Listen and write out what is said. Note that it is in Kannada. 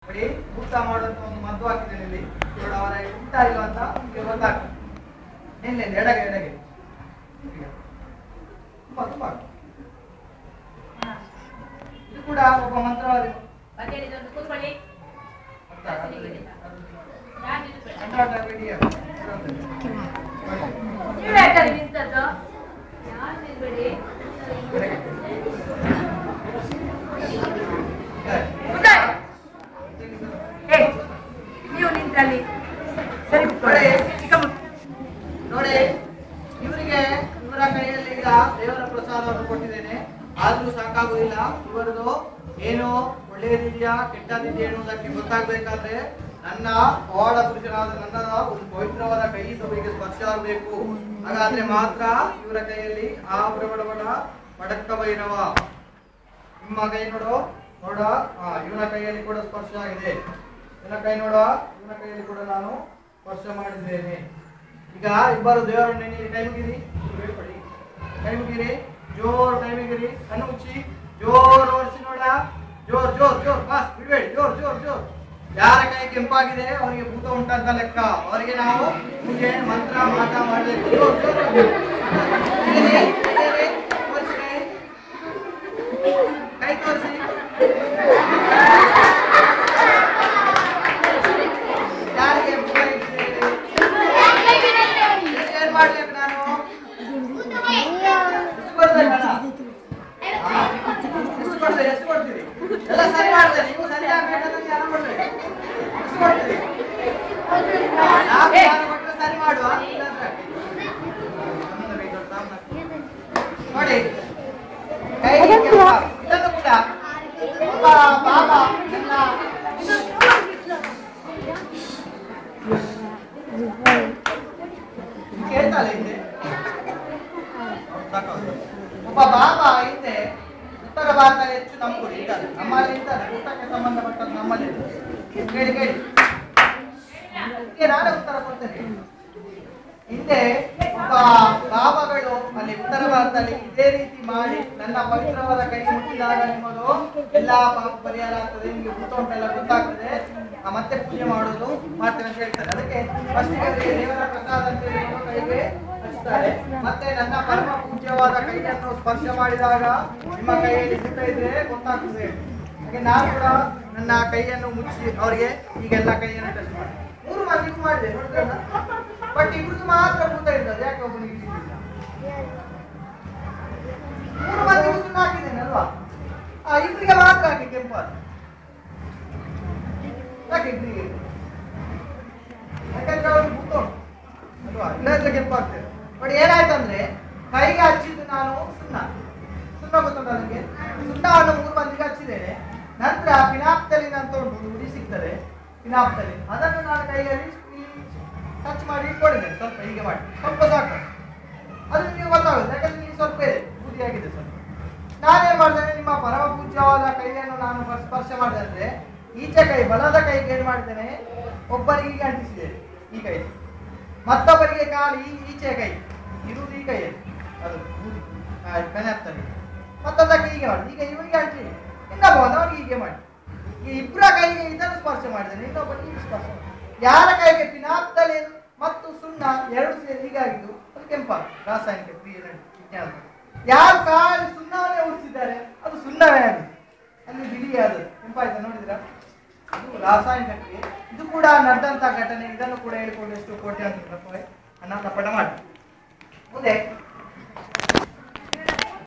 ನೋಡಿ ಊಟ ಮಾಡುವಂತ ಒಂದು ಮದ್ದು ಹಾಕಿದ್ದೇನೆ ಇಲ್ಲಿ ನೋಡಿ ಅವರ ಊಟ ಇಲ್ಲ ಅಂತ ನಿಮಗೆ ಗೊತ್ತಾಗ್ತದೆ ನಿನ್ನೆ ಎಡಗೆ ಎಡಗೆ ತುಂಬಾ ತುಂಬಾ ಇದು ಕೂಡ ಒಬ್ಬ ಮಂತ್ರವಾದಿ ನೋಡಿ ಇವರಿಗೆ ಇವರ ಕೈಯಲ್ಲಿ ಈಗ ದೇವರ ಪ್ರಸಾದವನ್ನು ಕೊಟ್ಟಿದ್ದೇನೆ ಆದ್ರೂ ಸಾಕಾಗುವುದಿಲ್ಲ ಇವರದು ಏನು ಒಳ್ಳೆಯದಿದೆಯಾ ಕೆಟ್ಟದಿದೆಯಾ ಎನ್ನುವುದಕ್ಕೆ ಗೊತ್ತಾಗಬೇಕಾದ್ರೆ ನನ್ನ ಪವಾಡ ಪುರುಷನಾದ ನನ್ನ ಒಂದು ಪವಿತ್ರವಾದ ಕೈ ಇವರಿಗೆ ಸ್ಪರ್ಶ ಆಗಬೇಕು ಹಾಗಾದ್ರೆ ಮಾತ್ರ ಇವರ ಕೈಯಲ್ಲಿ ಆ ಪ್ರಬಲವನ ಪಡಕ್ಕ ಭೈರವ ನಿಮ್ಮ ಕೈ ನೋಡು ನೋಡ ಇವನ ಕೈಯಲ್ಲಿ ಕೂಡ ಸ್ಪರ್ಶ ಆಗಿದೆ ಇವನ ಕೈ ನೋಡ ಇವನ ಕೈಯಲ್ಲಿ ಕೂಡ ನಾನು ಸ್ಪರ್ಶ ಮಾಡಿದ್ದೇನೆ ಈಗ ಇಬ್ಬರು ದೇವರನ್ನು ನೆನೆಯಿರಿ ಕೈ ಮುಗಿರಿ ಕೈ ಮುಗಿರಿ ಜೋರ್ ಕೈ ಮುಗಿರಿ ಕಣ್ಣು ಮುಚ್ಚಿ ಜೋರ್ ಓಡಿಸಿ ನೋಡ ಜೋರ್ ಜೋರ್ ಜೋರ್ ಫಾಸ್ಟ್ ಬಿಡಬೇಡಿ ಜೋರ್ ಜೋರ್ ಜೋರ್ ಯಾರ ಕೈ ಕೆಂಪಾಗಿದೆ ಅವರಿಗೆ ಭೂತ ಉಂಟಂತ ಲೆಕ್ಕ ಅವರಿಗೆ ನಾವು ಪೂಜೆ ಮಂತ್ರ ಮಾಟ ಮಾಡಬೇಕು ಜೋರ್ ಜೋರ್ ಕೈ ತೋರಿಸಿ ಯಾರಿಗೆ ಭೂತ ಏನ್ ಮಾಡ್ಬೇಕು ನಾನು ಎಷ್ಟು ಕೊಡ್ತೀರಿ ಎಲ್ಲ ಸರಿ ಮಾಡ್ತಾರೆ ನೀವು ಸರಿ ಸರಿ ಮಾಡುವ ನೋಡಿ ಕೈ ಇದನ್ನು ಕೂಡ ಬಾಬಾ ಕೇಳ್ತಾಳೆ ಹಿಂದೆ ಒಬ್ಬ ಬಾಬಾ ಹಿಂದೆ ಉತ್ತರ ಭಾರತ ಹೆಚ್ಚು ನಮ್ಮೂರು ಇದ್ದಾರೆ ನಮ್ಮಲ್ಲಿ ಇದ್ದಾರೆ ಊಟಕ್ಕೆ ಸಂಬಂಧಪಟ್ಟದ್ದು ನಮ್ಮಲ್ಲಿ ಕೇಳಿ ಕೇಳಿ ನಾನೇ ಉತ್ತರ ಕೊಡ್ತೇನೆ ಹಿಂದೆ ಒಬ್ಬ ಬಾಬಾಗಳು ಅಲ್ಲಿ ಉತ್ತರ ಭಾರತದಲ್ಲಿ ಇದೇ ರೀತಿ ಮಾಡಿ ನನ್ನ ಪವಿತ್ರವಾದ ಕೈ ಮುಟ್ಟಿದಾಗ ನಿಮ್ಮದು ಎಲ್ಲಾ ಪಾಪ ಪರಿಹಾರ ಆಗ್ತದೆ ನಿಮಗೆ ಭೂತ ಉಂಟೆಲ್ಲ ಗೊತ್ತಾಗ್ತದೆ ಮತ್ತೆ ಪೂಜೆ ಮಾಡೋದು ಮಾಡ್ತೇವೆ ಅಂತ ಹೇಳ್ತಾರೆ ಅದಕ್ಕೆ ಫಸ್ಟ್ ದೇವರ ಪ್ರಸಾದ ಅಂತ ಹೇಳಿ ಕೈಗೆ ಹಚ್ತಾರೆ ಮತ್ತೆ ನನ್ನ ಪರಮ ಪೂಜ್ಯವಾದ ಕೈಯನ್ನು ಸ್ಪರ್ಶ ಮಾಡಿದಾಗ ನಿಮ್ಮ ಕೈಯಲ್ಲಿ ಭೂತ ಇದ್ರೆ ಗೊತ್ತಾಗ್ತದೆ ಹಾಗೆ ನಾನು ಕೂಡ ನನ್ನ ಕೈಯನ್ನು ಮುಚ್ಚಿ ಅವರಿಗೆ ಈಗೆಲ್ಲ ಕೈಯನ್ನು ಟಚ್ ಮಾಡಿ 3 ಮಂದಿಗೂ ಮಾಡಿದೆ ನೋಡಿದ್ರಲ್ಲ ಬಟ್ ಇಬ್ರದ್ದು ಮಾತ್ರ ಭೂತ ಇರ್ತದೆ ಯಾಕೆ ಒಬ್ಬನಿಗೆ ಇದ್ದಿಲ್ಲ 3 ಮಂದಿಗೂ ಸುಣ್ಣ ಹಾಕಿದ್ದೇನೆ ಅಲ್ವಾ ಇಬ್ಬರಿಗೆ ಮಾತ್ರ ಹಾಕಿ ಕೆಂಪು ಯಾಕೆ ಇಬ್ಬರಿಗೆ ಯಾಕಂದ್ರೆ ಅವ್ರಿಗೆ ಭೂತ ಅಲ್ವಾ ಇಲ್ಲದ್ರೆ ಕೆಂಪು ಆಗ್ತದೆ ಬಟ್ ಏನಾಯ್ತಂದ್ರೆ ಕೈಗೆ ಹಚ್ಚಿದ್ದು ನಾನು ಸುಣ್ಣ ಗೊತ್ತುಂಟ ನನಗೆ ಸುಣ್ಣವನ್ನು 3 ಮಂದಿಗೆ ಹಚ್ಚಿದ್ದೇನೆ ನಂತರ ಪಿನಾಪ್ತಲಿನ್ ಅಂತ ಉಂಟು ಉಡಿ ಸಿಗ್ತದೆ ಪಿನಾಪ್ತಲಿನ್ ಅದನ್ನು ನಾನು ಕೈಯಲ್ಲಿ ಟಚ್ ಮಾಡಿ ಇಟ್ಕೊಂಡಿದ್ದೇನೆ ಸ್ವಲ್ಪ ಹೀಗೆ ಮಾಡಿ ಸ್ವಲ್ಪ ಸಾಕು ಅದು ನೀವು ಗೊತ್ತಾಗುತ್ತೆ ಯಾಕಂದ್ರೆ ನೀವು ಸ್ವಲ್ಪ ಇದೆ ಬೂದಿಯಾಗಿದೆ ಸ್ವಲ್ಪ ನಾನೇನ್ ಮಾಡ್ತೇನೆ ನಿಮ್ಮ ಪರಮ ಪೂಜ್ಯವಾದ ಕೈಯನ್ನು ನಾನು ಸ್ಪರ್ಶ ಮಾಡಿದೆ ಅಂದ್ರೆ ಈಚೆ ಕೈ ಬಲದ ಕೈಗೆ ಏನ್ ಮಾಡ್ತೇನೆ ಒಬ್ಬರಿಗೆ ಹೀಗೆ ಅಂಟಿಸಿದ್ದೇನೆ ಈ ಕೈ ಮತ್ತೊಬ್ಬರಿಗೆ ಕಾಲು ಈಚೆ ಕೈ ಇರುವುದು ಈ ಕೈಯಲ್ಲಿ ಅದು ಪಿನಾಪ್ತಲಿನ್ ಮತ್ತೊಂದಕ್ಕೆ ಹೀಗೆ ಮಾಡಿ ಈಗ ಇವರಿಗೆ ಅಂಟಿ ಇನ್ನೊಬ್ಬನಿಗೆ ಹೀಗೆ ಮಾಡಿ ಈ ಇಬ್ಬರ ಕೈಗೆ ಇದನ್ನು ಸ್ಪರ್ಶ ಮಾಡಿದ್ದೇನೆ ಇನ್ನೊಬ್ಬನಿಗೆ ಸ್ಪರ್ಶ ಯಾರ ಕೈಗೆ ಪಿನಾಪ್ತಲಿನ್ ಮತ್ತು ಸುಣ್ಣ ಎರಡು ಸೇರಿ ಹೀಗಾಗಿದ್ದು ಅದು ಕೆಂಪಾಗ ರಾಸಾಯನಿಕ ವಿಜ್ಞಾನ ಯಾರು ಕಾಲು ಸುಣ್ಣವನ್ನೇ ಉಳಿಸಿದ್ದಾರೆ ಅದು ಸುಣ್ಣವೇ ಆಗಿದೆ ಅಲ್ಲಿ ಬಿಳಿಯಾದದ್ದು ಕೆಂಪಾಯ್ತಾ ನೋಡಿದ್ರ ಇದು ರಾಸಾಯನಿಕ ಕ್ರಿಯೆ ಇದು ಕೂಡ ನಡೆದಂತಹ ಘಟನೆ ಇದನ್ನು ಕೂಡ ಹೇಳಿಕೊಂಡು ಎಷ್ಟು ಕೋಟ್ಯಾಂತರ ರೂಪಾಯಿ ಹಣ ತಪ್ಪಟ ಮಾಡಿ ಮುಂದೆ